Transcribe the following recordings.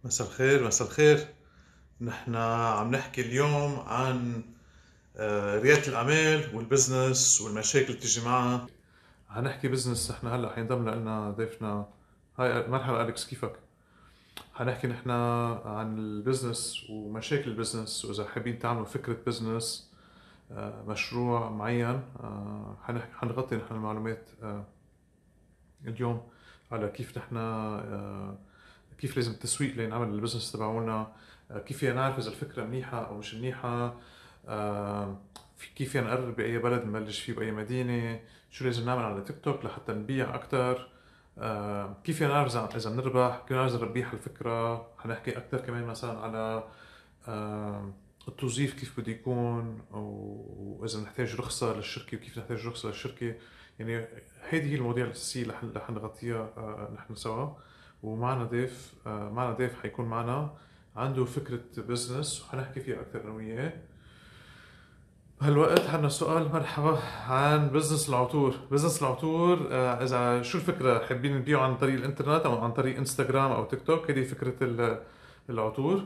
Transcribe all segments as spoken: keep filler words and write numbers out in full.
مساء الخير مساء الخير. نحن عم نحكي اليوم عن آه، ريادة الأعمال والبزنس والمشاكل اللي بتيجي معها. حنحكي بزنس. نحن هلا حينضم لنا ضيفنا. هاي مرحبا أليكس، كيفك؟ حنحكي نحن عن البزنس ومشاكل البزنس، وإذا حابين تعملوا فكرة بزنس، آه، مشروع معين. آه، حنحكي حنغطي نحن المعلومات آه، اليوم على كيف نحن آه، كيف لازم التسويق لينعمل البزنس تبعونا، آه، كيف فينا نعرف اذا الفكره منيحه او مش منيحه، آه، في- كيف فينا نقرر باي بلد نبلش فيه باي مدينه، شو لازم نعمل على تيك توك لحتى نبيع اكثر، كيف فينا نعرف اذا إذا بنربح، كيف نعرف اذا ربيح الفكره. حنحكي اكثر كمان مثلا على آه، التوظيف كيف بده يكون، واذا نحتاج رخصه للشركه وكيف نحتاج رخصه للشركه. يعني هذه هي المواضيع الاساسيه اللي رح نغطيها آه، نحن سوا. ومعنا ضيف آه، معنا ضيف حيكون معنا عنده فكرة بزنس وحنحكي فيها أكثر أنا وياه. هالوقت عنا سؤال. مرحبا. عن بزنس العطور. بزنس العطور، آه، إذا شو الفكرة؟ حابين نبيعه عن طريق الإنترنت أو عن طريق إنستغرام أو تيك توك؟ هذه فكرة ال- العطور.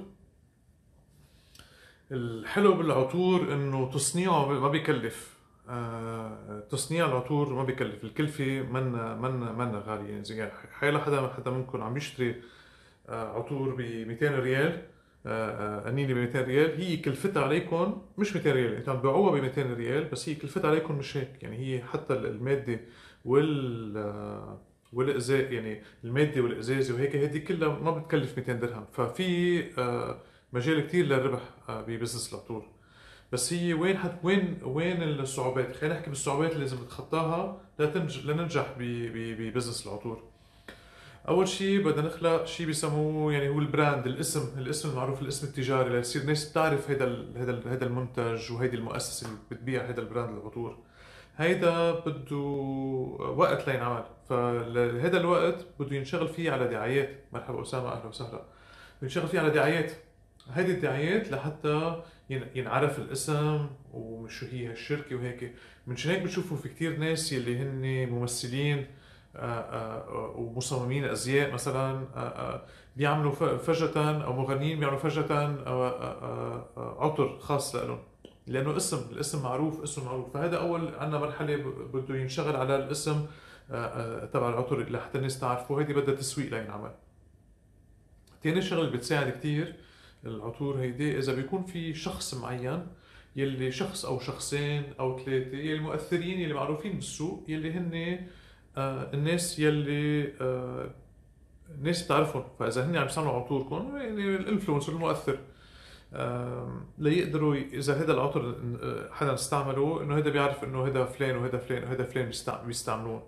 الحلو بالعطور إنه تصنيعه ما بيكلف. آه، تصنيع العطور ما بيكلف، الكلفة من من من غالية. يعني زي حيلا حدا حدا منكم عم يشتري آه، عطور ب مئتين ريال، آه، آه، قنينه ب مئتين ريال، هي كلفتها عليكم مش مئتين ريال، انتم عم تبيعوها ب مئتين ريال، بس هي كلفتها عليكم مش هيك. يعني هي حتى الماده وال آه، والازاز، يعني الماده والازازه وهيك، هذه كلها ما بتكلف مئتين درهم. ففي آه، مجال كتير للربح آه، ببزنس العطور. بس هي وين حت وين وين الصعوبات؟ خلينا نحكي بالصعوبات اللي لازم تتخطاها لتنج... لننجح ب... ب... ببزنس العطور. اول شيء بدنا نخلق شيء بيسموه، يعني هو البراند، الاسم الاسم المعروف، الاسم التجاري، ليصير الناس بتعرف هذا ال- هذا ال- هذا المنتج وهيدي المؤسسه اللي بتبيع هذا البراند العطور. هيدا بده وقت لينعمل، فهذا الوقت بده ينشغل فيه على دعايات. مرحبا اسامه، اهلا وسهلا. بده ينشغل فيه على دعايات. هيدي الدعايات لحتى ين- ينعرف الاسم وشو هي هالشركه وهيك. منشان هيك بتشوفوا في كتير ناس يلي هن ممثلين آه، آه، ومصممين ازياء مثلا، آه، آه، بيعملوا ف- فجأة، او مغنيين بيعملوا فجأة آه، آه، آه، آه، عطر خاص لهم، لانه اسم الاسم معروف، اسم معروف. فهذا اول عندنا مرحله ب- بده ينشغل على الاسم آه، آه، تبع العطر لحتى الناس تعرفه. هيدي بدها تسويق لينعمل. تاني شغله بتساعد كتير العطور هيدي، اذا بيكون في شخص معين، يلي شخص او شخصين او ثلاثه يلي مؤثرين يلي معروفين بالسوق، يلي هن آه الناس يلي آه الناس بتعرفهم. فاذا هن عم يصنعوا عطوركم، يعني الانفلونسر المؤثر، آه ليقدروا ي- اذا هذا العطر آه، حدا استعمله، انه هذا بيعرف انه هذا فلان وهذا فلان وهذا فلان بيستع- بيستعملوه.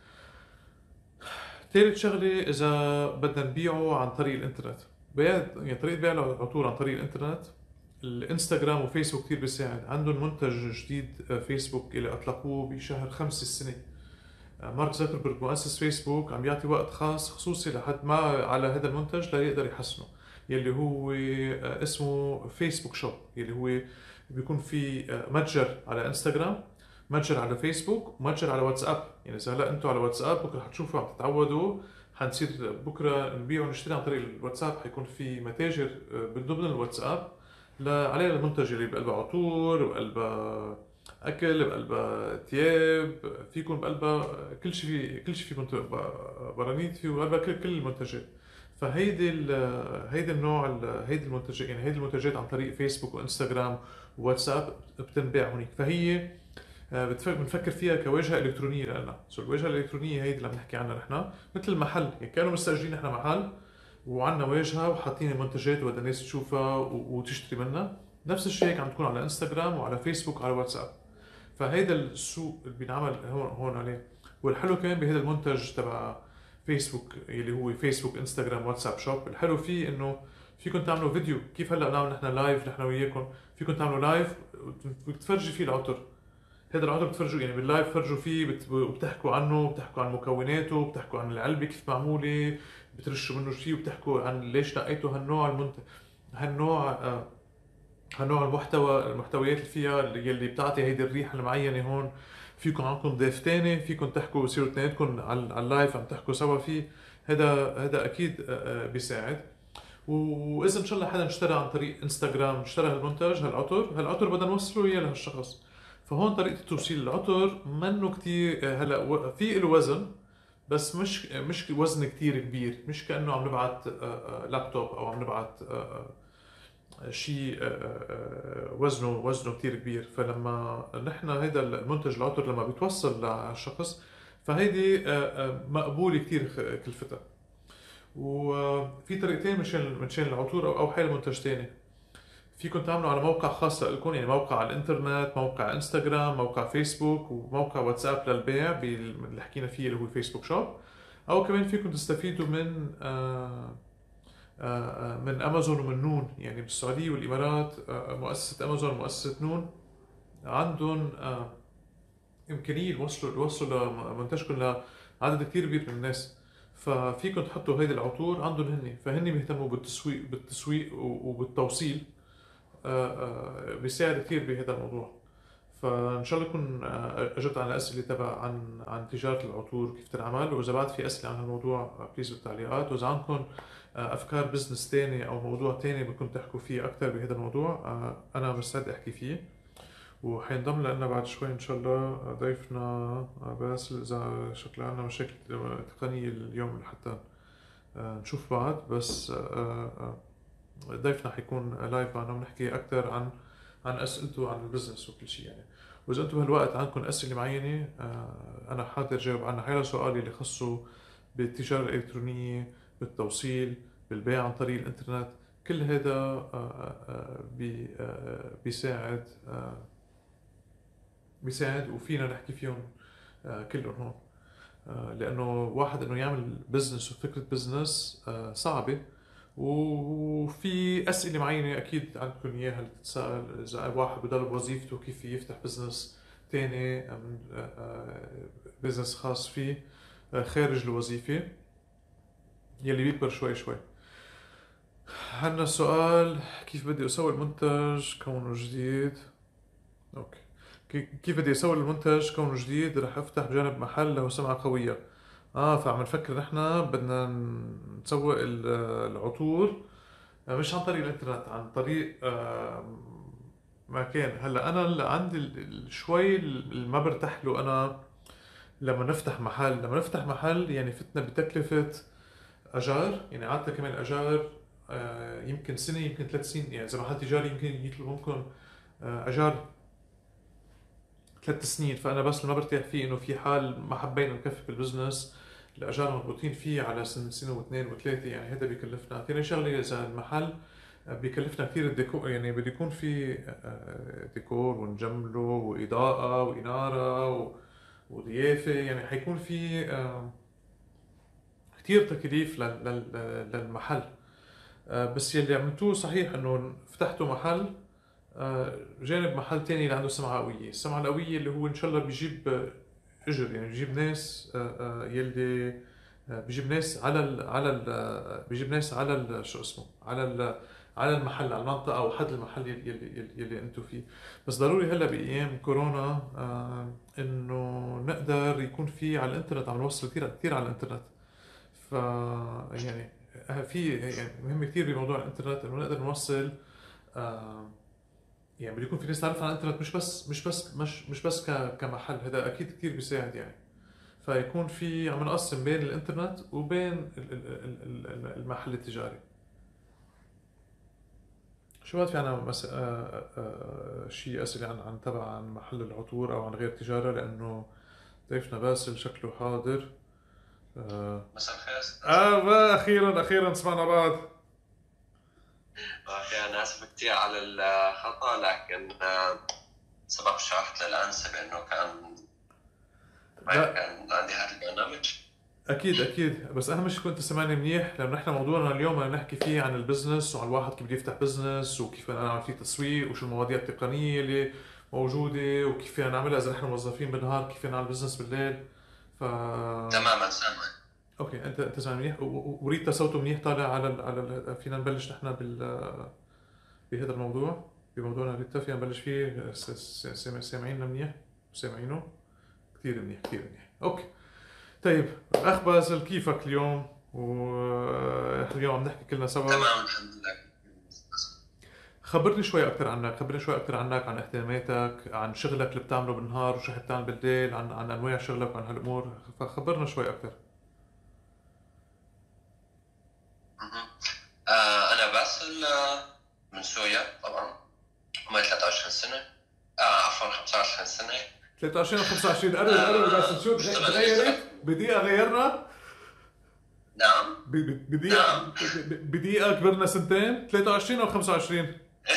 ثالث شغله، اذا بدنا نبيعه عن طريق الانترنت، بيع يعني طريقه بيع العطور عن طريق الانترنت. الانستغرام وفيسبوك كثير بيساعد. عندهم منتج جديد آه، فيسبوك اللي اطلقوه بشهر خمسة السنه. آه، مارك زكربرج مؤسس فيسبوك عم يعطي وقت خاص خصوصي لحد ما على هذا المنتج ليقدر يحسنه، يلي هو آه، اسمه فيسبوك شوب، يلي هو بيكون في آه، متجر على انستغرام، متجر على فيسبوك، ومتجر على واتساب. يعني اذا هلا انتم على واتساب، بكره حتشوفوا عم تتعودوا، حنصير بكره نبيع ونشتري عن طريق الواتساب. حيكون في متاجر آه، من ضمن الواتساب ل- عليها المنتج اللي بقلبها عطور، بقلبها اكل، بقلبها ثياب، فيكم بقلبها كل شيء، في كل شيء في منتج، برانيت في بقلبها كل كل المنتجات. فهيدي ال هيدي النوع ال- هيدي المنتجات، يعني هيدي المنتجات عن طريق فيسبوك وانستغرام وواتساب بتنباع هونيك. فهي آه، بتف- بنفكر فيها كواجهه الكترونيه لنا. سو الواجهه الالكترونيه هيدي اللي عم نحكي عنها نحن، مثل المحل، يعني كانوا مستاجرين نحن محل وعندنا واجهه وحاطين المنتجات وبدها الناس تشوفها و- وتشتري منها. نفس الشيء هيك عم تكون على انستغرام وعلى فيسبوك وعلى واتساب. فهيدا السوق اللي بينعمل هون هون عليه. والحلو كمان بهذا المنتج تبع فيسبوك اللي هو فيسبوك انستغرام واتساب شوب، الحلو فيه انه فيكم تعملوا فيديو، كيف هلا بنعمل نحن لايف نحن وياكم. فيكم تعملوا لايف وتفرجي فيه العطر. هذا العطر بتفرجوا، يعني باللايف بتفرجوا فيه، بت... وبتحكوا عنه، بتحكوا عن مكوناته، بتحكوا عن العلبه كيف معموله، بترشوا منه شيء، وبتحكوا عن ليش نقيتوا هالنوع المنت... هالنوع آه، هالنوع المحتوى، المحتويات اللي فيها اللي يلي بتعطي هيدي الريحه المعينه هون. فيكم عندكم ضيف تاني، فيكم تحكوا، بصيروا اثنيناتكم على على اللايف عم تحكوا سوا فيه. هذا هذا اكيد آه، آه، بيساعد. واذا ان شاء الله حدا اشترى عن طريق انستغرام، اشترى هالمنتج هالعطر، هالعطر بدنا نوصله اياه لهالشخص. فهون طريقه توصيل العطر منه كتير. هلا و- في له وزن، بس مش مش وزن كتير كبير، مش كانه عم نبعت آه، آه، لابتوب او عم نبعت آه، آه، شيء آه، آه، وزنه وزنه كتير كبير. فلما نحن هيدا المنتج العطر لما بيتوصل للشخص، فهيدي آه، آه، مقبولة كتير خ- كلفتها. وفي طريقتين مشان مشان العطور او او حيل منتج تاني. فيكم تعملوا على موقع خاص لكم، يعني موقع على الانترنت، موقع انستغرام، موقع فيسبوك، وموقع واتساب للبيع بال- اللي حكينا فيه اللي هو الفيسبوك شوب. او كمان فيكم تستفيدوا من آه، آه، آه، من امازون ومن نون. يعني بالسعوديه والامارات آه، مؤسسه امازون ومؤسسه نون عندهم آه، امكانيه يوصلوا يوصلوا منتجكم لعدد كثير كبير من الناس. ففيكم تحطوا هيدي العطور عندهم هن، فهن بيهتموا بالتسويق بالتسويق وبالتوصيل. آه، آه، بيساعد كثير بهذا الموضوع. فان شاء الله اكون آه، اجبت على الاسئله تبع عن عن تجاره العطور كيف تنعمل. واذا بعد في اسئله عن الموضوع بليز بالتعليقات. واذا عندكم آه، افكار بزنس تاني او موضوع تاني بدكم تحكوا فيه اكثر بهذا الموضوع، آه، انا مستعد احكي فيه. وحينضم لنا بعد شوي ان شاء الله ضيفنا باسل، اذا شكله عندنا مشاكل تقنيه اليوم لحتى آه، نشوف بعض. بس آه، آه، ضيفنا حيكون لايف معنا ونحكي اكثر عن عن اسئلته عن البزنس وكل شيء يعني. واذا انتم بهالوقت عندكم اسئله معينه آه، انا حاضر جاوب عنها. حيلا سؤال اللي خصه بالتجاره الالكترونيه، بالتوصيل، بالبيع عن طريق الانترنت، كل هذا آه، آه، بي- آه، بيساعد آه، بيساعد وفينا نحكي فيهم آه، كلهم هون. آه، لانه واحد انه يعمل بزنس وفكره بزنس آه، صعبه. وفي اسئله معينه اكيد عندكم اياها اللي تتساءل اذا واحد بضل بوظيفته كيف يفتح بزنس تاني، من آه، آه، بزنس خاص فيه آه، خارج الوظيفه يلي بيكبر شوي شوي. عندنا سؤال: كيف بدي اسوي المنتج كونه جديد؟ اوكي. كي- كيف بدي اسوي المنتج كونه جديد رح افتح بجانب محل له سمعة قوية؟ اه فعم نفكر نحن بدنا نسوق ال- العطور آه، مش عن طريق الانترنت، عن طريق آه، مكان. هلا انا اللي عندي ال- ال- شوي اللي ما برتاح له انا لما نفتح محل. لما نفتح محل يعني فتنا بتكلفة اجار، يعني عادة كمان اجار آه، يمكن سنة يمكن ثلاث سنين. يعني اذا محل تجاري يمكن يطلب منكم آه، اجار ثلاث سنين. فانا بس اللي ما برتاح فيه انه في حال ما حبينا نكفي بالبزنس الاجار مربوطين فيه على سنه سنه واثنين وثلاثه، يعني هذا بيكلفنا. ثاني شغله اذا المحل بيكلفنا كثير الديكور، يعني بده يكون في آه، ديكور ونجمله واضاءه واناره و- وضيافه، يعني حيكون في آه، كثير تكاليف لل- لل- للمحل. آه، بس يلي عملتوه صحيح انه فتحتوا محل آه، جانب محل تاني اللي عنده سمعة قوية. السمعة القوية اللي هو إن شاء الله بيجيب آه، إجر، يعني بيجيب ناس آه، آه، يلي آه، بيجيب ناس على ال على ال آه، بيجيب ناس على ال شو اسمه على ال على المحل، على المنطقة أو حد المحل يلي يلي, يلي, يلي أنتم فيه. بس ضروري هلا بأيام كورونا آه، إنه نقدر يكون في على الإنترنت، عم نوصل كثير كثير على الإنترنت. ف يعني آه، في يعني مهم كثير بموضوع الإنترنت إنه نقدر نوصل آه، يعني بده يكون في ناس تعرف عن الانترنت، مش بس مش بس مش مش بس ك- كمحل. هذا اكيد كثير بيساعد يعني. فيكون في عم نقسم بين الانترنت وبين ال- ال- ال- ال- المحل التجاري. شو بعد في عنا مس... آه آه آه شيء اسئله عن عن تبع عن محل العطور او عن غير تجاره؟ لانه ضيفنا باسل شكله حاضر. آه مساء الخير استاذ. اه ما اخيرا اخيرا سمعنا بعض. اوكي انا اسف كثير على الخطا، لكن آه، سبق شرحت للأنسة بأنه كان لا كان عندي هذا البرنامج. اكيد اكيد، بس اهم شيء كنت سمعني منيح، لانه نحن موضوعنا اليوم بدنا نحكي فيه عن البزنس وعن الواحد كيف بده يفتح بزنس وكيف بدنا نعمل فيه تسويق وشو المواضيع التقنيه اللي موجوده وكيف فينا نعملها اذا نحن موظفين بالنهار، كيف فينا نعمل بزنس بالليل. ف تماما سامع. اوكي انت انت سامعني منيح. و- و- وريتا صوته منيح طالع على ال... على ال... فينا نبلش نحن بال بهذا الموضوع، بموضوعنا ريتا فينا نبلش فيه. س- س- سامع- سامعيننا منيح؟ سامعينه كثير منيح كثير منيح. اوكي طيب اخ باسل كيفك اليوم؟ واليوم عم نحكي كلنا سوا. تمام الحمد لله. خبرني شوي أكثر عنك، خبرني شوي أكثر عنك، عن اهتماماتك، عن شغلك اللي بتعمله بالنهار وشو بتعمل بالليل، عن عن أنواع شغلك وعن هالأمور. فخبرنا شوي أكثر. مهم. آه أنا باسل، آه من سوريا طبعا. عمري ثلاثة وعشرين سنة. آه عفوا خمسة وعشرين سنة. ثلاثة وعشرين و خمسة وعشرين، قرب قرب بس آه شو تغ- بشتغل تغيرت اشتغلت. بدقيقة غيرنا. نعم. ب- ب- بدقيقة نعم. ب- ب- بدقيقة كبرنا سنتين. ثلاثة وعشرين أو خمسة وعشرين؟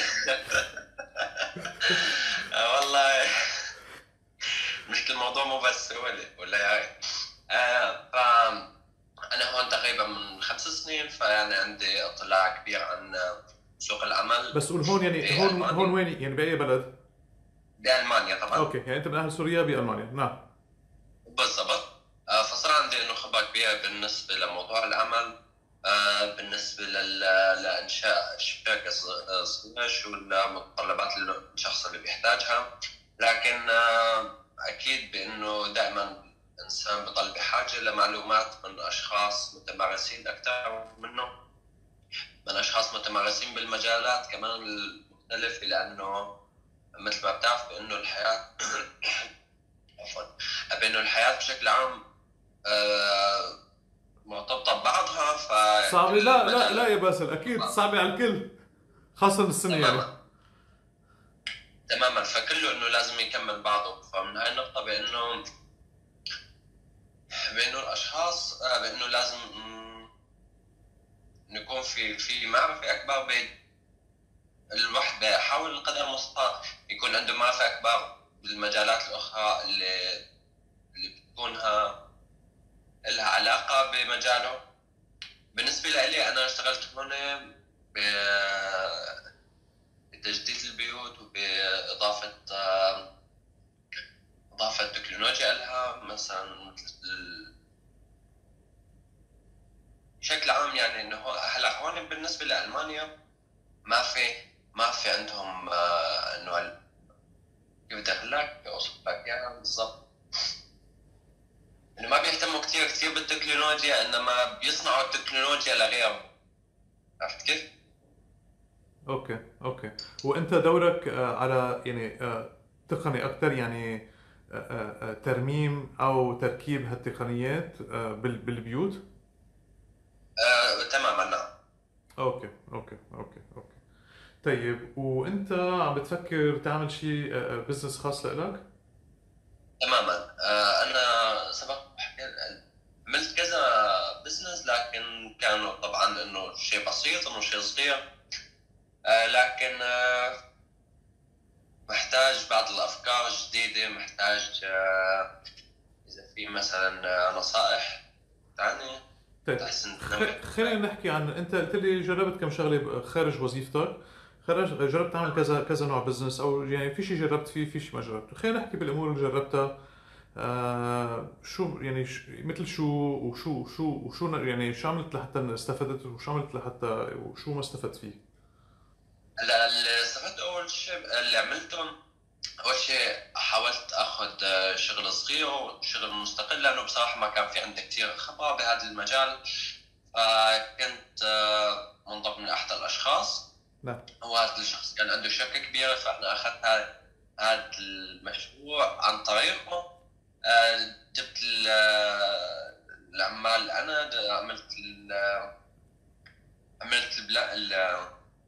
آه والله مش الموضوع مو بس سهولة ولا يعني. آه فأنا هون تقريبا من خمس سنين، فيعني عندي اطلاع كبير عن سوق العمل بس قول هون، يعني هون هون بألمانيا. وين، يعني بأي بلد؟ بألمانيا طبعا. أوكي، يعني أنت من أهل سوريا بألمانيا. نعم. بالضبط. آه، فصار عندي انه خبره كبيره بالنسبه لموضوع العمل، آه، بالنسبه لل- لانشاء شركه ص- صغيره، شو المتطلبات اللي الشخص اللي بيحتاجها. لكن آه، اكيد بانه دائما الانسان بضل بحاجه لمعلومات من اشخاص متمارسين اكثر منه، من اشخاص متمارسين بالمجالات كمان المختلفه، لانه مثل ما بتعرف بانه الحياه عفوا بانه الحياه بشكل عام آه، مرتبطة ببعضها، صعبة؟ فكل لا لا لا مجال. يا باسل، أكيد صعبة على الكل، خاصة السنة يعني. تماما. تماما، فكله انه لازم يكمل بعضه. فمن هاي النقطة بانه بانه الاشخاص آه، بانه لازم مم، نكون في في معرفة اكبر. الواحد بيحاول قدر المستطاع يكون عنده معرفة اكبر بالمجالات الاخرى اللي اللي بتكونها لها علاقة بمجاله. بالنسبة لي أنا اشتغلت هون بتجديد البيوت وبإضافة آه، إضافة تكنولوجيا لها، مثلا مثل بشكل عام. يعني إنه هلا هون بالنسبة لألمانيا ما في ما في عندهم آه، إنه كيف بدي أقول لك أوصف لك يعني بالضبط، إنه ما بيهتموا كثير كثير بالتكنولوجيا، إنما بيصنعوا التكنولوجيا لغيرهم. عرفت كيف؟ اوكي اوكي. وانت دورك آه، على يعني آه، تقني اكثر، يعني آه، آه، آه، ترميم او تركيب هالتقنيات آه، بال- بالبيوت. آه، تماما نعم. اوكي اوكي اوكي اوكي. طيب، وانت عم بتفكر تعمل شيء بزنس خاص لإلك؟ تماما. آه، أنا سبق وحكيت- عملت كذا بزنس، لكن كانوا طبعا إنه شيء بسيط، إنه شيء صغير. آه، لكن آه، محتاج بعض الأفكار الجديدة، محتاج آه، إذا في مثلا آه، نصائح تعني طيب، تحسن تنمي. خ- خلينا نحكي عن، انت قلت لي جربت كم شغله خارج وظيفتك، خرج جربت تعمل كذا كذا نوع بزنس، او يعني في شيء جربت فيه، في شيء ما جربته. خلينا نحكي بالامور اللي جربتها. آه شو يعني ش... مثل شو وشو وشو وشو يعني شو عملت لحتى استفدت، وشو عملت لحتى وشو ما استفدت فيه؟ هلا اللي استفدت أول شيء اللي عملته، أول شيء حاولت أخذ آه، شغل صغير وشغل مستقل، لأنه بصراحة ما كان في عندي كثير خبرة بهذا المجال. فكنت آه، منضم من أحد الأشخاص. نعم. هو هذا الشخص كان عنده شركة كبيرة، فإحنا أخذت هذا هذا المشروع عن طريقه. آه، جبت ال- آه، العمال أنا، د- عملت ال- عملت البلا ال-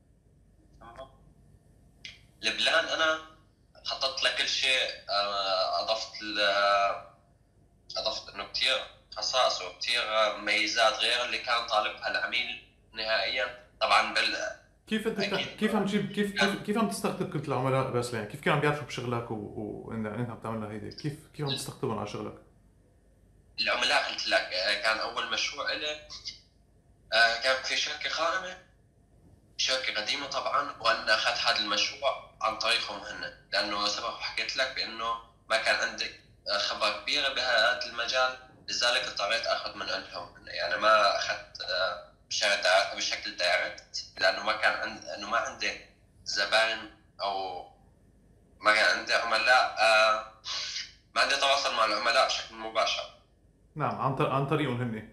البلان أنا، خططت لكل شيء. آه، أضفت ال- أضفت إنه كتير خصائص وكتير ميزات غير اللي كان طالبها العميل نهائيا. طبعا بال كيف انت بتح... أكيد كيف عم تجيب، كيف كيف كان كيف عم تستقطب كنت العملاء؟ بس يعني كيف كانوا عم بيعرفوا بشغلك و... وإن انت عم تعملها هيدي؟ كيف كيف عم تستقطبهم على شغلك؟ العملاء قلت لك آه، كان أول مشروع إلي آه، كان في شركة قائمة، شركة قديمة طبعا، وأنا أخذت هذا المشروع عن طريقهم هن، لأنه سبق وحكيت لك بأنه ما كان عندي خبرة كبيرة بهذا المجال، لذلك اضطريت أخذ من عندهم هن. يعني ما أخذت آه، بشكل بشكل دايركت، لأنه ما كان عندي، لأنه ما عندي زبائن، أو ما كان عندي عملاء، آه، ما عندي تواصل مع العملاء بشكل مباشر. نعم، عن طر... عن طريقهم هن.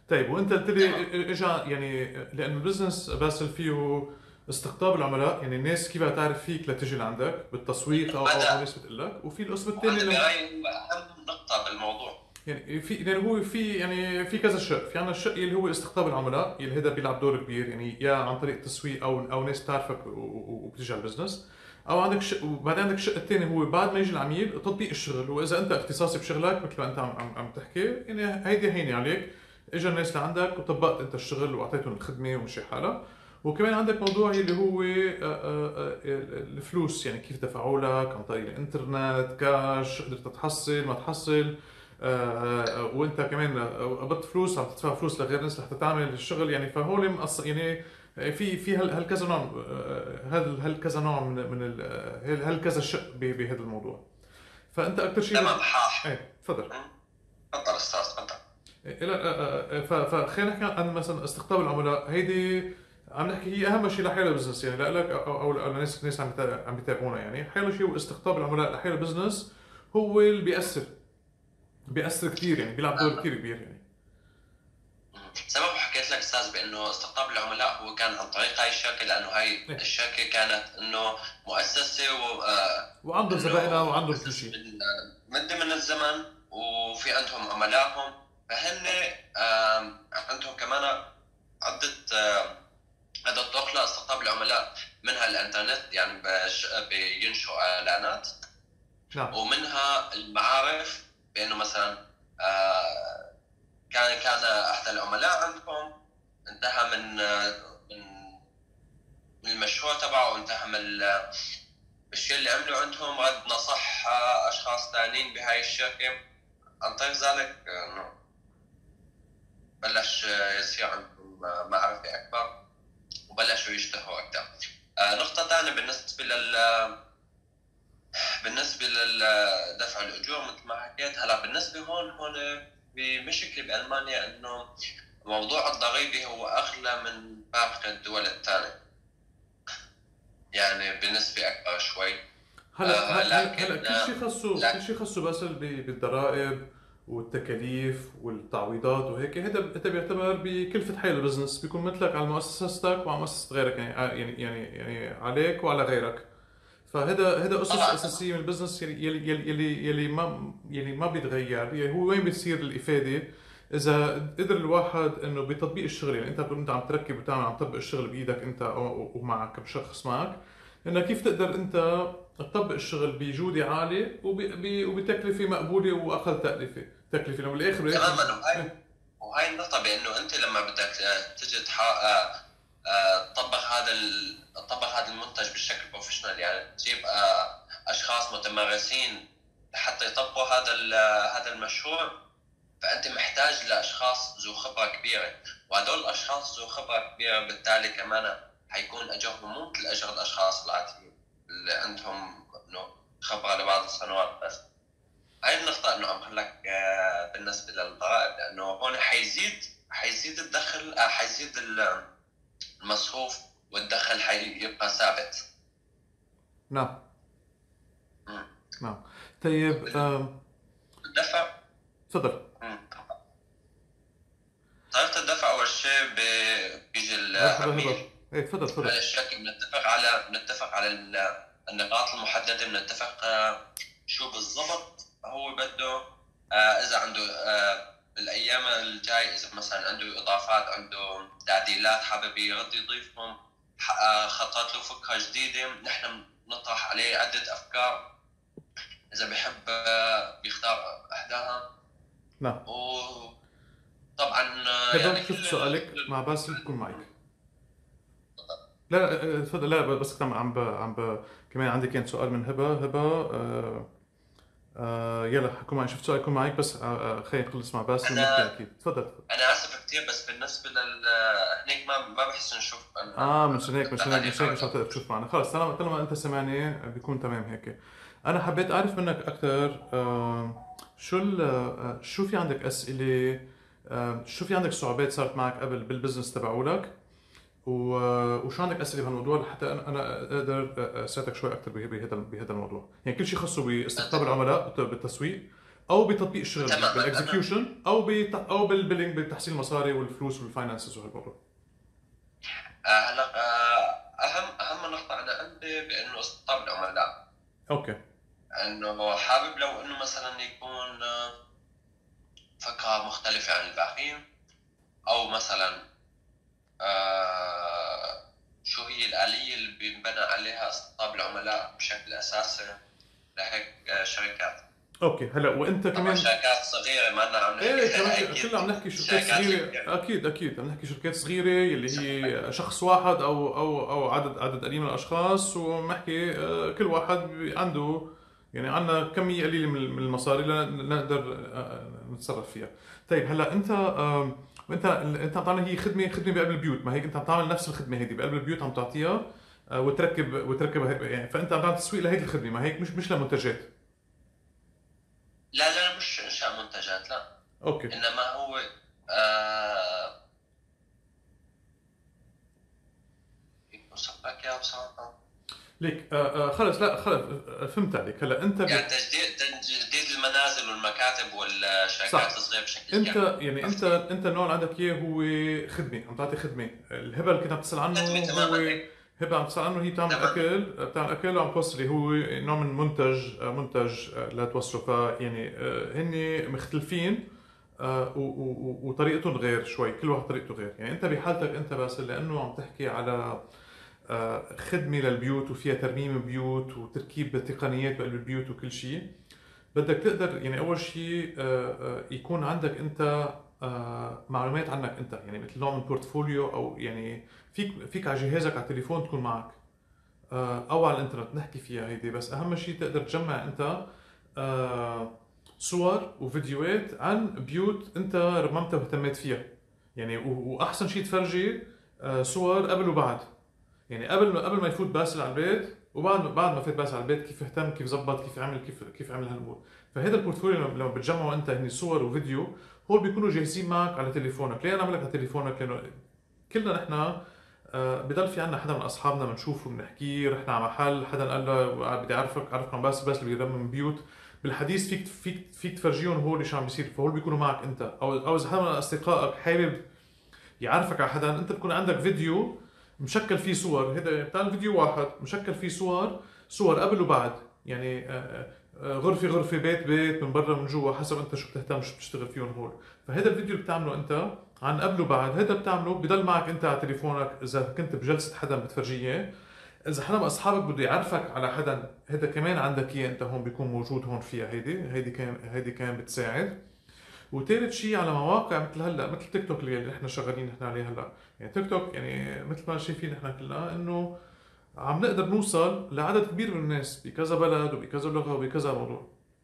طيب وانت قلت لي تمام. اجى يعني لانه البزنس باسل فيه استقطاب العملاء، يعني الناس كيف تعرف فيك لتجي لعندك بالتسويق او او, أو هذا ناس بتقول لك، وفي القسم الثاني وهذا اللي برايي هو اهم نقطه بالموضوع. يعني في يعني هو في يعني في كذا شق، في عندنا الشق اللي هو استقطاب العملاء اللي هذا بيلعب دور كبير، يعني يا عن طريق التسويق او او ناس بتعرفك و- و- وبتيجي على البزنس، او عندك شق، وبعدين عندك الشق الثاني هو بعد ما يجي العميل تطبيق الشغل، واذا انت اختصاصي بشغلك مثل ما انت عم عم, عم تحكي، يعني هيدي هيني عليك، اجى الناس لعندك وطبقت انت الشغل واعطيتهم الخدمه ومشي حالها. وكمان عندك موضوع اللي هو آه، آه، آه، الفلوس، يعني كيف دفعوا لك عن طريق الانترنت، كاش، قدرت تحصل ما تحصل، آه، آه، وانت كمان قبضت فلوس عم تدفع فلوس لغير ناس لحتى تعمل الشغل، يعني فهول مقص يعني في في هل هل كذا نوع، آه، هل هل كذا نوع من من ال- آه، هل هل كذا شق ب- بهذا الموضوع. فانت اكثر شيء تمام بت... حاح. ايه تفضل. تفضل استاذ تفضل. إيه، لا آه، آه، ف- فخلينا نحكي عن مثلا استقطاب العملاء، هيدي عم نحكي هي اهم شيء لحيل البزنس، يعني لا لك او او او لناس ناس عم يتابع- عم يتابعونا، يعني حيل شيء هو استقطاب العملاء لحيل البزنس، هو اللي بيأثر بيأثر كثير، يعني بيلعب دور كثير كبير يعني. سبب حكيت لك استاذ بانه استقطاب العملاء هو كان عن طريق هاي الشركه، لانه هاي إيه. الشركه كانت انه مؤسسه و آه، وعنده زبائنه انه وعنده كل مؤسسه شيء. من مده من الزمن، وفي عندهم عملائهم، فهن آم، عندهم كمان عده آم، عده طرق لاستقطاب العملاء، منها الانترنت يعني بش- بينشئوا اعلانات، نعم. ومنها المعارف، بانه مثلا آه، كان كان احد العملاء عندهم انتهى من من من المشروع تبعه، وانتهى من ال- الشيء اللي عمله عندهم، رد نصح اشخاص ثانيين بهاي الشركه، عن طريق ذلك انه بلش يصير عندهم معرفه اكبر، وبلشوا يشتهوا اكثر. نقطه ثانيه بالنسبه لل بالنسبه لدفع الاجور مثل ما حكيت هلا، بالنسبه هون هون بمشكله بالمانيا انه موضوع الضريبه هو اغلى من باقي الدول الثانيه، يعني بنسبه اكبر شوي. هلا آه هلا هلا لكن كل شيء آه خصه كل لكن شيء خصه بس ب- بالضرائب والتكاليف والتعويضات وهيك، هذا هذا بيعتبر بكلفة حي البزنس، بيكون مثلك على مؤسستك وعلى مؤسسة غيرك، يعني يعني يعني يعني عليك وعلى غيرك. فهذا هذا اسس طبعا طبعا. اساسيه من البزنس، يلي يلي يلي يلي, يلي ما يلي ما بيتغير، يعني هو وين بتصير الافاده؟ اذا قدر الواحد انه بتطبيق الشغل، يعني انت بتقول انت عم تركب وتعمل عم تطبق الشغل بايدك انت او ومعك بشخص معك، انه كيف تقدر انت تطبق الشغل بجوده عاليه وب- وبتكلفه مقبوله واقل تكلفه تكلفه لانه بالاخر بالاخر. تماما. وهي إيه، وهي النقطه بانه انت لما بدك تجي تحقق آه، آه، تطبق هذا ال- تطبق هذا المنتج بالشكل بروفيشنال، يعني تجيب آه، اشخاص متمرسين لحتى يطبقوا هذا ال- هذا المشروع، فانت محتاج لاشخاص ذو خبره كبيره، وهدول الاشخاص ذو خبره كبيره بالتالي كمان حيكون اجرهم مو مثل اجر الاشخاص العاديين اللي عندهم انه خبره لبعض السنوات بس. هاي النقطه انه عم لك بالنسبه للضرائب، لانه هون حيزيد حيزيد الدخل، آه، حيزيد المصروف، والدخل حيبقى ثابت. نعم مم. نعم. طيب آم، الدفع. تفضل. مم. طريقه الدفع اول شيء بي- بيجي مرحبا العميل هبه، ايه تفضل على تفضل. الشركة، بنتفق على بنتفق على ال- النقاط المحددة، بنتفق آه، شو بالضبط هو بده، آه، إذا عنده آه، الأيام الجاي، إذا مثلا عنده إضافات، عنده تعديلات حابب يرد يضيفهم، ح- آه، خطط له فكرة جديدة، نحن نطرح عليه عدة أفكار، إذا بحب آه، بيختار إحداها. نعم. وطبعا آه، هبه يعني شفت كل ال... سؤالك مع باسل بكون معك. لا لا آه، تفضل، لا بس كمان عم ب... عم ب... كمان عندي كان سؤال من هبه هبه آه... آه... يلا حكوا معي، شفت سؤال يكون معك بس آه... آه... خلينا نخلص مع باسل ونحكي أنا اكيد. تفضل تفضل. انا اسف كثير، بس بالنسبه لل هنيك ما ما بحس نشوف انا اه مشان هيك مشان هيك مشان هيك مش عم التعليق. تقدر تشوف معنا، خلص طالما طالما انت سمعني بيكون تمام هيك. انا حبيت اعرف منك اكثر آه... شو ال... آه... شو في عندك اسئله، آه... شو في عندك صعوبات صارت معك قبل بالبزنس تبعولك، و- وشو عندك اسئله بهالموضوع لحتى انا انا اقدر اساعدك شوي اكثر بهذا بهذا الموضوع، يعني كل شيء خاصه باستقطاب العملاء بالت- بالتسويق، او بتطبيق الشغل تماما. انا بالاكزكيوشن، او بت... او بالبيلينج بتحصيل المصاري والفلوس والفاينانسز وهالموضوع. آه، هلا آه، اهم اهم نقطه انا عندي بانه استقطاب العملاء. اوكي. انه حابب لو انه مثلا يكون آه، فكره مختلفه عن الباقيين، او مثلا آه، شو هي الآلية اللي بينبنى عليها استقطاب العملاء بشكل أساسي لهيك آه، شركات. اوكي هلا وانت طبعا كمان. شركات صغيرة، ما أنا عم نحكي ايه كمان ك- أكيد كلنا عم نحكي شركات شركات صغيره، الكبيرة اكيد اكيد عم نحكي شركات صغيره اللي بشكل هي أكبر. شخص واحد او او او عدد عدد قليل من الاشخاص، وبنحكي آه، كل واحد بي- عنده يعني عندنا كميه قليله من من المصاري لنقدر آه، نتصرف فيها. طيب هلا انت آم، انت انت عم تعمل هي خدمه خدمه بقلب البيوت، ما هيك انت عم تعمل نفس الخدمه هيدي بقلب البيوت عم تعطيها آه، وتركب وتركب يعني، فانت عم تعمل تسويق لهيدي الخدمه، ما هيك مش مش لمنتجات. لا لا، مش إنشاء منتجات، لا. اوكي. إنما هو آه كيف أوصف لك إياها بصراحة؟ ليك آه آه خلص لا خلص آه، فهمت عليك. هلا انت يعني ب... تجديد تجديد المنازل والمكاتب والشركات صح. الصغيرة بشكل انت كامل. يعني انت عرفت كيف؟ انت النوع اللي عندك اياه هو خدمه، عم تعطي خدمه. الهبه اللي كنت عم تسال عنه خدمة هو تماما، إيه. هبه عم تسال عنه، هي بتعمل تماما. اكل، بتعمل اكل وعم توصلي، هو نوع من منتج آه، منتج آه، لا توصله. ف يعني آه، هن مختلفين آه، و- و- و- وطريقتهم غير شوي، كل واحد طريقته غير. يعني انت بحالتك انت بس لانه عم تحكي على آه، خدمه للبيوت وفيها ترميم بيوت وتركيب تقنيات بقلب البيوت وكل شيء، بدك تقدر يعني اول شيء آه، آه، يكون عندك انت آه، معلومات عنك انت، يعني مثل نوع من بورتفوليو، او يعني فيك فيك على جهازك على التليفون تكون معك آه، او على الانترنت نحكي فيها هيدي. بس اهم شيء تقدر تجمع انت آه، صور وفيديوهات عن بيوت انت رممتها واهتميت فيها يعني. و- واحسن شيء تفرجي آه، صور قبل وبعد، يعني قبل ما قبل ما يفوت باسل على البيت، وبعد ما بعد ما فات باسل على البيت كيف اهتم، كيف زبط، كيف عمل، كيف كيف عمل هالامور. فهذا البورتفوليو لما لما بتجمعه انت هني صور وفيديو، هول بيكونوا جاهزين معك على تليفونك. ليه انا عم لك على تليفونك؟ لانه كلنا نحن آه، بضل في عنا حدا من اصحابنا بنشوفه بنحكيه، رحنا على محل حدا قال له بدي اعرفك اعرفك عن باسل، باسل بيرمم بيوت. بالحديث فيك فيك فيك تفرجيهم هول ايش عم بيصير، فهول بيكونوا معك انت. او او اذا حدا من اصدقائك حابب يعرفك على حدا، انت بكون عندك فيديو مشكل فيه صور، هذا بتاع الفيديو واحد مشكل فيه صور، صور قبل وبعد يعني آه، آه، غرفة غرفة، بيت بيت، من برا من جوا، حسب انت شو بتهتم شو بتشتغل فيهم هول. فهذا الفيديو اللي بتعمله انت عن قبل وبعد، هذا بتعمله بضل معك انت على تليفونك اذا كنت بجلسة حدا بتفرجيه إياه. اذا حدا من اصحابك بده يعرفك على حدا، هذا كمان عندك اياه انت هون، بيكون موجود هون فيها هيدي هيدي كان هيدي كمان بتساعد. وثالث شيء على مواقع مثل هلا مثل تيك توك اللي نحن شغالين نحن عليه هلا. يعني تيك توك يعني مثل ما شايفين نحن كلنا انه عم نقدر نوصل لعدد كبير من الناس بكذا بلد وبكذا لغه وبكذا موضوع.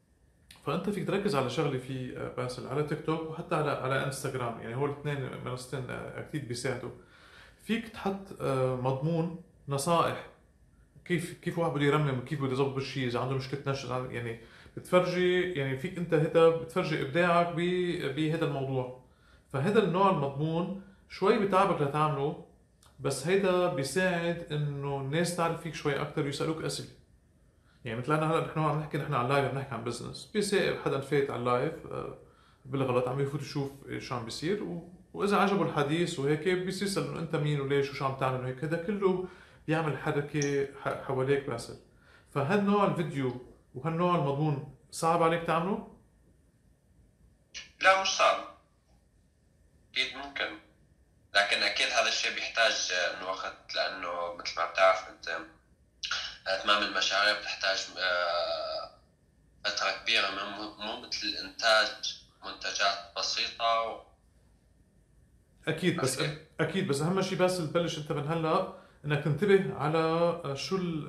فانت فيك تركز على شغله في آه، باسل على تيك توك وحتى على على انستغرام، يعني هول الاثنين منصتين آه، اكيد بيساعدوا. فيك تحط آه، مضمون نصائح كيف كيف واحد بده يرمم، كيف بده يظبط الشيء، اذا عنده مشكله نشر يعني بتفرجي، يعني فيك انت هذا بتفرجي ابداعك ب- بهذا الموضوع. فهذا النوع المضمون شوي بتعبك لتعمله، بس هيدا بيساعد انه الناس تعرف فيك شوي اكثر ويسالوك اسئله. يعني مثل انا هلا نحن عم نحكي نحن على اللايف، عم نحكي عن بزنس، بيسائل حدا فات على اللايف آه، بالغلط عم يفوت يشوف شو عم بيصير، و... واذا عجبه الحديث وهيك بيصير يسال انه انت مين وليش وشو عم تعمل وهيك، هذا كله بيعمل حركه ح- حواليك باسل. فهالنوع الفيديو وهالنوع المضمون صعب عليك تعمله؟ لا، مش صعب. أكيد ممكن. لكن أكيد هذا الشيء بيحتاج إنه وقت، لأنه مثل ما بتعرف أنت أتمام المشاريع بتحتاج آه، فترة كبيرة، مو مو مثل إنتاج منتجات بسيطة. اكيد عرفت بس كيف؟ اكيد بس اهم شيء بس تبلش انت من هلا انك تنتبه على شو ال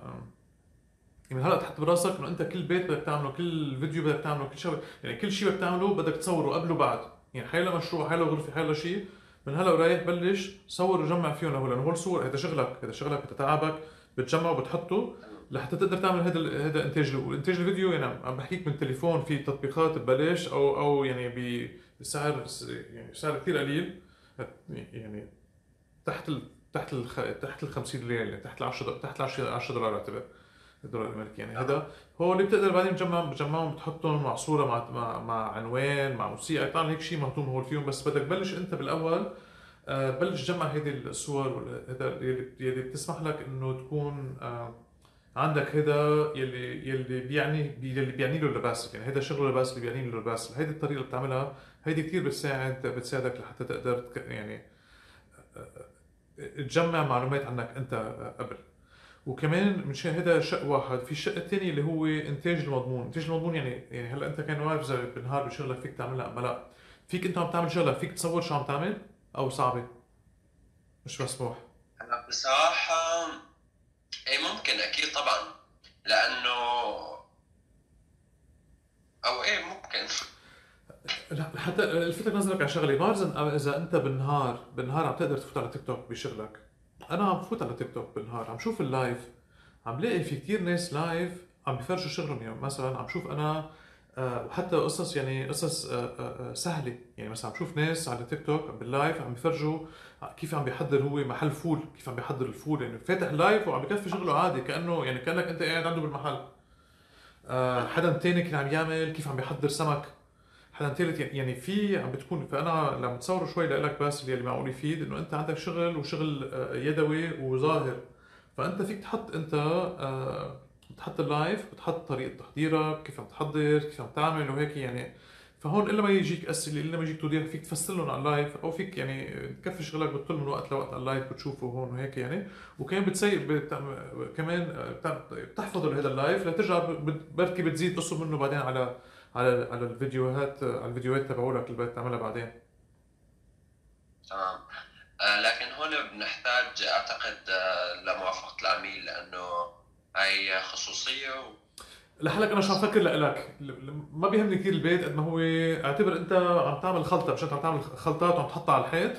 يعني هلا تحط براسك انه انت كل بيت بدك تعمله، كل فيديو بدك تعمله، كل شيء يعني كل شيء بدك تعمله بدك تصوره قبل وبعد. يعني حيلا مشروع، حيلا غرفه، حيلا شيء، من هلا ورايح بلش صور وجمع فيهم هول، لانه هول صور، هذا شغلك، هذا شغلك، هذا تعبك، بتجمعه وبتحطه لحتى تقدر تعمل هذا ال- هذا انتاج له. والانتاج الفيديو يعني عم عم بحكيك من تليفون في تطبيقات ببلاش، او او يعني بسعر يعني سعر كثير قليل، يعني تحت ال تحت ال تحت ال خمسين ريال، يعني تحت ال عشرة، تحت ال عشرة دولار اعتبر. الدولار الامريكي يعني تمام. هذا. هون بتقدر بعدين بتجمع بتجمعهم بتحطهم مع صوره مع مع, مع عنوان مع موسيقى، طبعا هيك شيء مهضوم هول فيهم، بس بدك تبلش انت بالاول. آه، بلش جمع هيدي الصور وال- هذا يلي يلي بتسمح لك انه تكون آه، عندك هذا يلي يلي بيعني يلي بيعني له اللباس، يعني هذا شغله لباس اللي بيعني له اللباس. هيدي الطريقه اللي بتعملها هيدي كثير بتساعد بتساعدك لحتى تقدر تك- يعني تجمع معلومات عنك انت قبل. وكمان مشان هذا شق واحد، في الشق الثاني اللي هو انتاج المضمون. انتاج المضمون يعني يعني هلا انت كان واقف زي بالنهار بشغلك فيك تعملها اما لا، فيك انت عم تعمل شغله فيك تصور شو عم تعمل، او صعبه مش مسموح؟ أنا بصراحة اي ممكن اكيد طبعا، لانه او ايه ممكن. لا حتى الفت نظرك على شغله، ما بعرف اذا إذا انت بالنهار بالنهار عم تقدر تفوت على تيك توك بشغلك. انا عم بفوت على تيك توك بالنهار عم شوف اللايف، عم لاقي في كتير ناس لايف عم بيفرجوا شغلهم. يعني مثلا عم شوف انا آه، وحتى قصص يعني قصص آه، آه، آه، سهله. يعني مثلا عم شوف ناس على تيك توك باللايف عم بيفرجوا كيف عم بيحضر هو محل فول، كيف عم بيحضر الفول، يعني فاتح لايف وعم بكفي شغله عادي كانه يعني كانك انت قاعد عنده بالمحل. آه، حدا تاني كان عم يعمل كيف عم بيحضر سمك. حدا ثالث يعني في عم بتكون. فانا لما تصور شوي لك بس اللي معقول يفيد انه انت عندك شغل وشغل آه، يدوي وظاهر. فانت فيك تحط انت آه، بتحط اللايف، بتحط طريقه تحضيرك، كيف عم تحضر، كيف عم تعمل وهيك يعني. فهون الا ما يجيك اسئله الا ما يجيك توضيح فيك تفسر لهم على اللايف، او فيك يعني تكفي شغلك بتطل من وقت لوقت على اللايف بتشوفه هون وهيك يعني. وكمان بتسي بتعم... كمان آه، بتعم- بتحفظوا هذا اللايف لترجع ب- بركي بتزيد قصه منه بعدين على على على الفيديوهات على الفيديوهات تبعولك اللي بدك تعملها بعدين. تمام. آه، لكن هون بنحتاج اعتقد آه، لموافقة العميل، لانه هاي خصوصية و... لحالك انا شو عم فكر لك، ما بيهمني كثير البيت قد ما هو اعتبر انت عم تعمل خلطه، مش انت عم تعمل خلطات وعم تحطها على الحيط.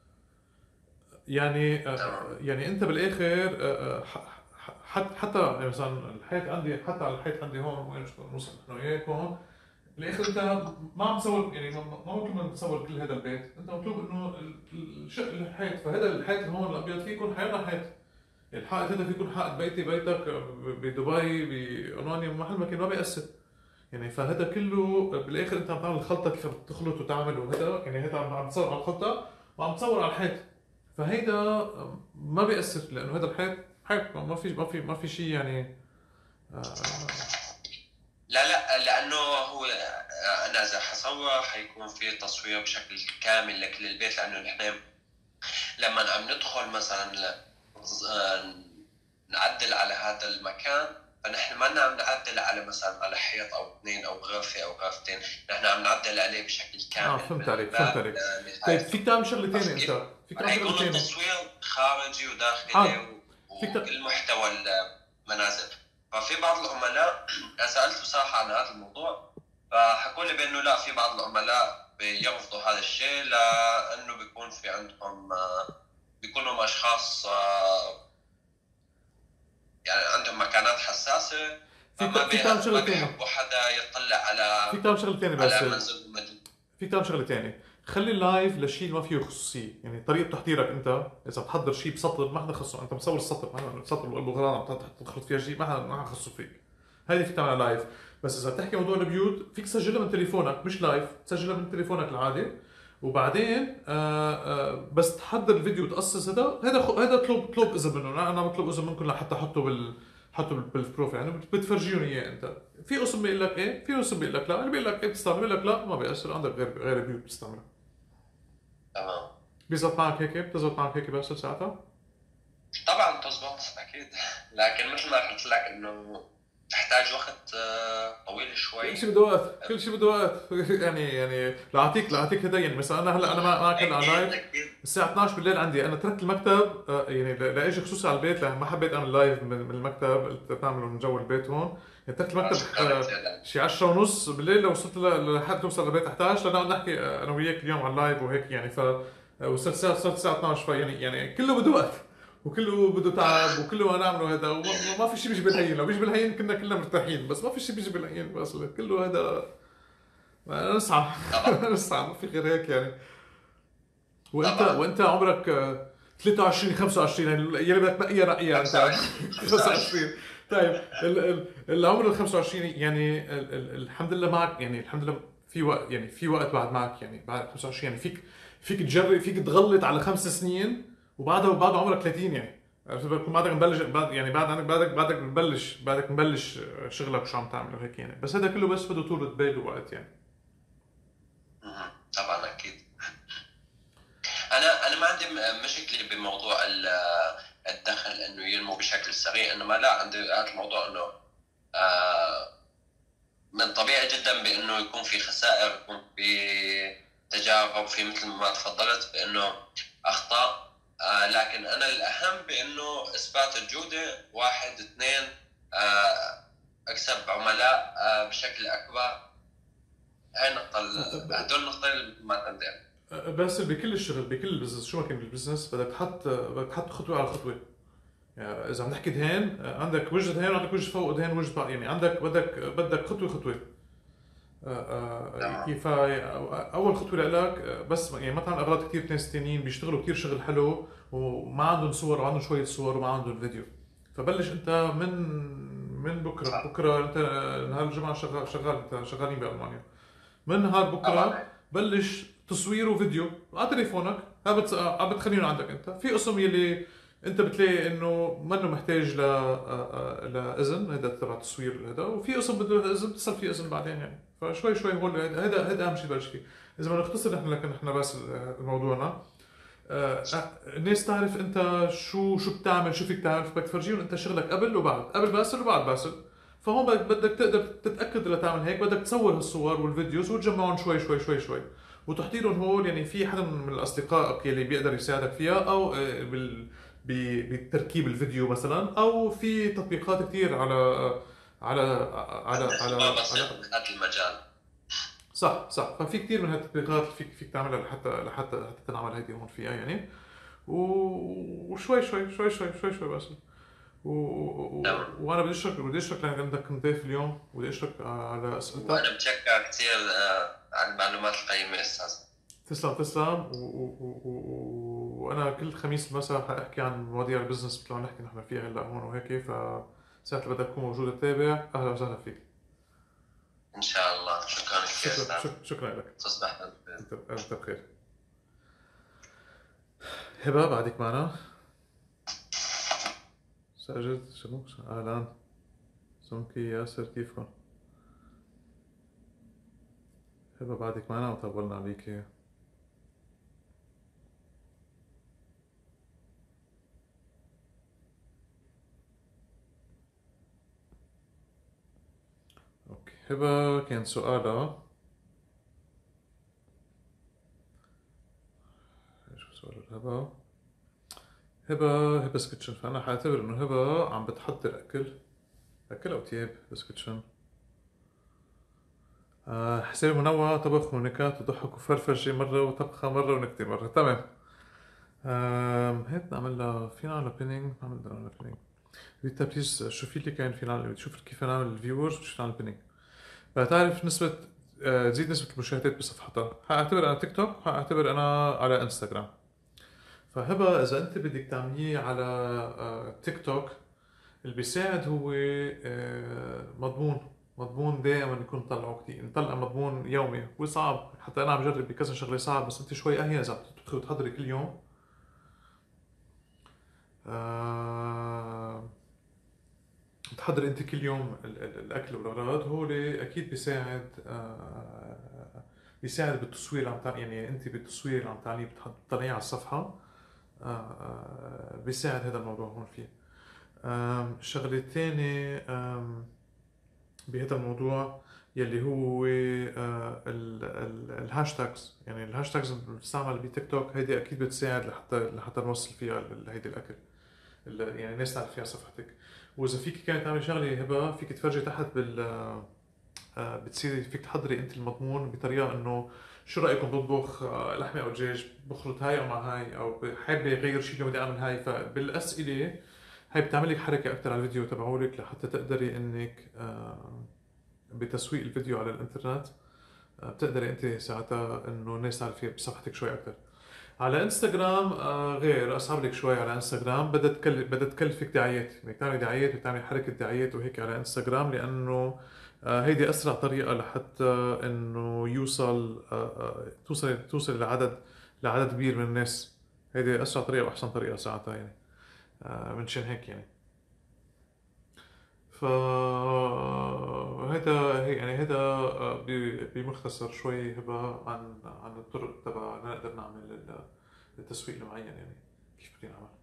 يعني تمام. آه، يعني انت بالاخر آه، ح- ح- حتى يعني مثلا الحيط عندي، حتى على الحيط عندي هون وين نوصل نحن وياك هون بالاخر انت ما عم تصور يعني ما ما مطلوب منك تصور كل هذا البيت، انت مطلوب انه ال- الشق الحيط. فهذا الحيط اللي هون الابيض فيه يكون حيطه حيط. الحائط هذا فيه يكون حائط بيتي بيتك بدبي بألمانيا محل ما كان ما بيأثر يعني. فهذا كله بالاخر انت عم تعمل الخلطه كيف بدك تخلط وتعمل وهذا يعني. هذا عم عم تصور على الخلطه وعم تصور على الحيط. فهيدا ما بيأثر لانه هذا الحيط حيط، ما في ما في ما في شيء يعني آه، لا لا، لانه هو آه، انا اذا حصور حيكون في تصوير بشكل كامل لكل البيت، لانه نحن لما عم ندخل مثلا ل- آه، نعدل على هذا المكان، فنحن ما عم نعدل على مثلا على حيط او اثنين او غرفه او غرفتين، نحن عم نعدل عليه بشكل اه كامل فهمت من عليك فهمت الباب عليك. طيب لنهايه. فيك تعمل شغله ثانيه ففي انت، فيك تعمل حيكون شغله ثانيه. التصوير خارجي وداخلي حاضر. و- فيك ت... وكل محتوى المنازل. ففي بعض العملاء انا سالت بصراحه عن هذا الموضوع، فحكوا لي بانه لا، في بعض العملاء بيرفضوا هذا الشيء، لانه بيكون في عندهم آه، بيكونوا اشخاص آه، يعني عندهم مكانات حساسه، فيك فما فيك بي... تعمل ما شغله ثانيه. بيحبوا حدا يطلع على فيك تعمل شغله ثانيه على بس. منزلهم. فيك تعمل شغله ثانيه، خلي اللايف لشيء ما فيه خصوصيه. يعني طريقه تحضيرك انت اذا بتحضر شيء بسطر ما حدا خصه، انت مصور السطر ما حدا سطر بقلب الغراض عم تخلط فيها شيء ما حدا ما حدا خصه فيك. هذه فيك تعملها لايف. بس اذا بتحكي موضوع البيوت فيك تسجلها من تليفونك مش لايف، تسجلها من تليفونك العادي. وبعدين آه آه بس تحضر الفيديو وتقصص هذا هذا خ- هذا اطلب اطلب اذا منه. انا بطلب اذا منكم لحتى احطه بال حطه بال- بالبروفايل يعني بتفرجيهم اياه انت. في قسم بيقول لك ايه، في قسم بيقول لك لا، اللي بيقول لك ايه بتستعمل، بيقول لك لا ما بيأثر عندك غير غير بيوت بتستعملها. تمام. بيزبط معك هيك، بتزبط معك هيك بس ساعتها. طبعا تزبط اكيد، لكن مثل ما قلت لك انه تحتاج وقت آه، طويل كل شوي. شيء بده وقت، كل شيء بده وقت يعني يعني لاعطيك لاعطيك هذا يعني. مثلا انا هلا انا ما- معك هلا على اكيد لايف اكيد. الساعه اثنعش بالليل عندي. انا تركت المكتب آه، يعني ل- لاجي خصوصي على البيت لان ما حبيت اعمل لايف من من المكتب، قلت تعملوا من جو البيت هون. يعني تركت آه، المكتب شكرا آه، كثير. شي عشرة ونص بالليل لو وصلت ل- لحد توصل لبيت احد عشر لنقعد نحكي آه، انا وياك اليوم على اللايف وهيك يعني. ف آه، وصلت الساعه صارت الساعه اثنعش فيعني يعني كله بده وقت وكله بده تعب وكله انا اعمله هذا. وما ما في شيء بيجي بالهين، لو بيجي بالهين كنا كلنا مرتاحين، بس ما في شيء بيجي بالهين بس كله هذا نسعى. طبعا نسعى ما في غير هيك يعني. وانت طبعا. وانت عمرك آه، ثلاثة وعشرين خمسة وعشرين يعني يلي بدك تنقيها نقيها انت. خمسة وعشرين خمسة وعشرين. خمسة وعشرين طيب ال- ال- العمر ال خمسة وعشرين يعني ال- ال- الحمد لله معك، يعني الحمد لله في وقت، يعني في وقت بعد معك، يعني بعد خمسة وعشرين يعني فيك فيك تجرب، فيك تغلط على خمس سنين وبعدها وبعد عمرك ثلاثين يعني. عرفت؟ بكون بعدك مبلش بعد، يعني بعد عنك بعدك بعدك مبلش بعدك مبلش شغلك وشو عم تعمل وهيك يعني. بس هذا كله بس بده طولة بال ووقت يعني. مهم. طبعا اكيد. انا انا ما عندي م- مشكله بموضوع ال- الدخل انه ينمو بشكل سريع، انما لا، عندي هذا الموضوع انه آه، من طبيعي جدا بانه يكون في خسائر، يكون في تجارب، في مثل ما تفضلت بانه اخطاء. آه، لكن انا الاهم بانه اثبات الجوده، واحد اثنين، آه، اكسب عملاء آه، بشكل اكبر. هاي النقطه ال- هدول النقطتين اللي ما عندي. بس بكل الشغل، بكل البزنس، شو ما كان بالبزنس بدك تحط بدك تحط خطوه على خطوه. يعني اذا عم نحكي دهين، عندك وجه دهين وعندك وجه فوق دهين وجه بعض، يعني عندك بدك بدك خطوه خطوه. آه، آه، تمام. كيف اول خطوه لك، بس يعني مثلا اغراض كثير ناس تانيين بيشتغلوا كثير شغل حلو وما عندهم صور وعندهم شويه صور وما عندهم فيديو. فبلش انت من من بكره صح. بكره انت نهار الجمعه شغال شغال انت شغالين بالمانيا، من نهار طبعا. بكره بلش تصوير وفيديو على تليفونك. عم بتس- عم بتخليهم عندك انت في قسم يلي انت بتلاقي انه منه محتاج ل لاذن هذا تبع التصوير هذا، وفي قسم بده اذن بتصير في اذن بعدين يعني. فشوي شوي هو هذا هذا اهم شيء بلش فيه. اذا بدنا نختصر نحن لكن نحن بس موضوعنا، آه، آه، الناس تعرف انت شو شو بتعمل، شو فيك تعمل، فبدك تفرجيهم انت شغلك قبل وبعد، قبل باسل وبعد باسل. فهون بدك بدك تقدر تتاكد لتعمل هيك، بدك تصور هالصور والفيديوز وتجمعهم شوي شوي شوي شوي وتحضيرهم هول. يعني في حدا من الاصدقاء اللي بيقدر يساعدك فيها، او آه، بال ب- بتركيب الفيديو مثلا، او في تطبيقات كثير على على على عندي على, خبره بسيطه على بهذا المجال. صح صح. ففي كثير من هالتطبيقات فيك فيك تعملها لحتى لحتى لحتى تنعمل هيدي هون فيها يعني. و- وشوي شوي شوي شوي شوي شوي بس. و... و... تمام. وانا بدي اشكرك بدي اشكرك لانك عندك ضيف اليوم، وبدي اشكرك على اسئلتك. وانا بتشكر كثير آه، على المعلومات القيمه استاذ. تسلم تسلم. و... و... و... و... وانا كل خميس المساء حاحكي عن مواضيع البزنس مثل ما نحكي نحن فيها هلا هون وهيك. ف ساعة اللي بدك تكون موجود تتابع، اهلا وسهلا فيك. ان شاء الله. شكرا كثير شكرا استاذ. شكرا, شكرا لك. تصبح بالخير. انت انت بخير. هبه بعدك معنا؟ ساجد شنو؟ اهلا. سمكي ياسر كيفكم؟ هبه بعدك معنا وطولنا عليكي. اوكي. هبه كان سؤالها، شو سؤال هبه؟ هبه هبه سكتشن. فانا حاعتبر انه هبه عم بتحضر اكل اكل او تياب بسكتشن. آه، حسابي منوع، طبخ ونكات وضحك وفرفشة مرة وطبخة مرة ونكتة مرة. تمام. آم، هيك نعمل لها، فينا نعمل بيننج، نعمل لها بيننج. ريتا بليز شوفي لي كان فينا نعمل، شوف كيف نعمل الفيورز وشو نعمل بيننج. تعرف نسبة، آه، تزيد نسبة المشاهدات بصفحتها. حاعتبر انا تيك توك، حاعتبر انا على انستغرام. فهبه اذا انت بدك تعمليه على آه، تيك توك، اللي بيساعد هو آه، مضمون. مضمون دائما يكون طلعه كتير، نطلع مضمون يومي. هو صعب، حتى انا عم جرب بكذا شغله صعب، بس انت شوي اهين اذا بتدخل وتحضري كل يوم. آه، بتحضري انت كل يوم ال- ال- الاكل والاغراض، هو اكيد بيساعد. آه، بيساعد بالتصوير اللي عم تعمل، يعني انت بالتصوير اللي عم تعمليه بتطلعيه على الصفحه. آه، آه، بيساعد هذا الموضوع هون فيه. آم، الشغلة الثانية آم، بهذا الموضوع يلي هو آه، ال- ال- الهاشتاجز. يعني الهاشتاجز اللي بتستعمل بتيك توك هيدي اكيد بتساعد لحتى لحتى نوصل فيها ال- هيدي الاكل، ال- يعني الناس تعرف فيها صفحتك. واذا فيك كانت تعمل شغله هبه، فيك تفرجي تحت بال آه، بتصيري فيك تحضري انت المضمون بطريقه انه شو رايكم بطبخ آه، لحمه او دجاج، بخلط هاي او مع هاي، او حابه يغير شيء اليوم بدي اعمل هاي. فبالاسئله هاي بتعمل لك حركه اكثر على الفيديو تبعولك لحتى تقدري انك آه، بتسويق الفيديو على الانترنت آه، بتقدري انت ساعتها انه الناس تعرف فيها بصفحتك شوي اكثر. على انستغرام آه غير اصعب لك شوي. على انستغرام بدها تكلف بدها تكلفك دعايات، بدك تعملي دعايات وتعملي حركه دعايات وهيك على انستغرام، لانه آه هيدي اسرع طريقه لحتى انه يوصل آه آه توصل توصل لعدد لعدد كبير من الناس. هيدي اسرع طريقه واحسن طريقه ساعتها يعني. آه منشان هيك يعني. ف هذا هي يعني هذا آه، ب- بمختصر شوي هبه عن عن الطرق تبع نقدر نعمل ال- التسويق المعين يعني، كيف بدنا نعمل.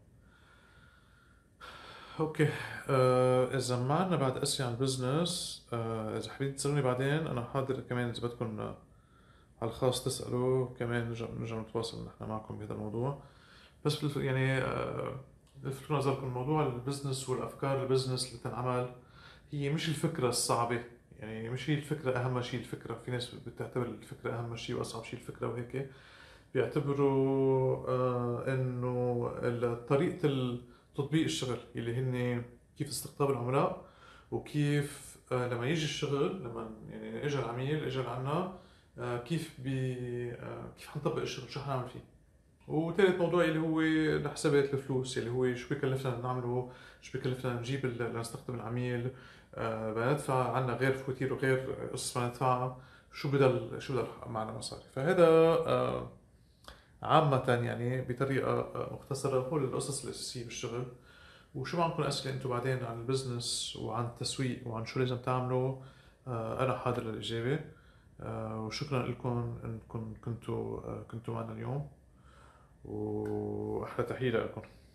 اوكي. آه اذا ما عندنا بعد اسئله عن البزنس، آه اذا حابين تسالوني بعدين انا حاضر كمان، اذا بدكم آه، على الخاص تسالوا كمان نرجع نرجع نتواصل نحن معكم بهذا الموضوع. بس بالف... يعني آه لفت نظركم موضوع البزنس والافكار البزنس اللي تنعمل، هي مش الفكره الصعبه. يعني مش هي الفكره اهم شيء. الفكره في ناس بتعتبر الفكره اهم شيء واصعب شيء الفكره وهيك. بيعتبروا آه انه ال- طريقة تطبيق الشغل اللي هن كيف استقطاب العملاء، وكيف آه لما يجي الشغل، لما يعني اجى العميل اجى لعنا، آه كيف بي آه كيف حنطبق الشغل، شو حنعمل فيه. وثالث موضوع اللي هو لحسابات الفلوس، اللي هو شو بكلفنا نعمله، شو بكلفنا نجيب ال- لنستخدم العميل. آه بدنا ندفع عنا غير فواتير وغير قصص ما ندفعها، شو بدل شو بدل معنا مصاري. فهذا آه عامة يعني بطريقة آه، مختصرة هو القصص الأساسية بالشغل. وشو ما عندكم أسئلة أنتم بعدين عن البزنس وعن التسويق وعن شو لازم تعملوا، آه، أنا حاضر للإجابة. آه، وشكرا لكم أنكم كنتوا آه، كنتوا معنا اليوم، وأحلى تحية لكم.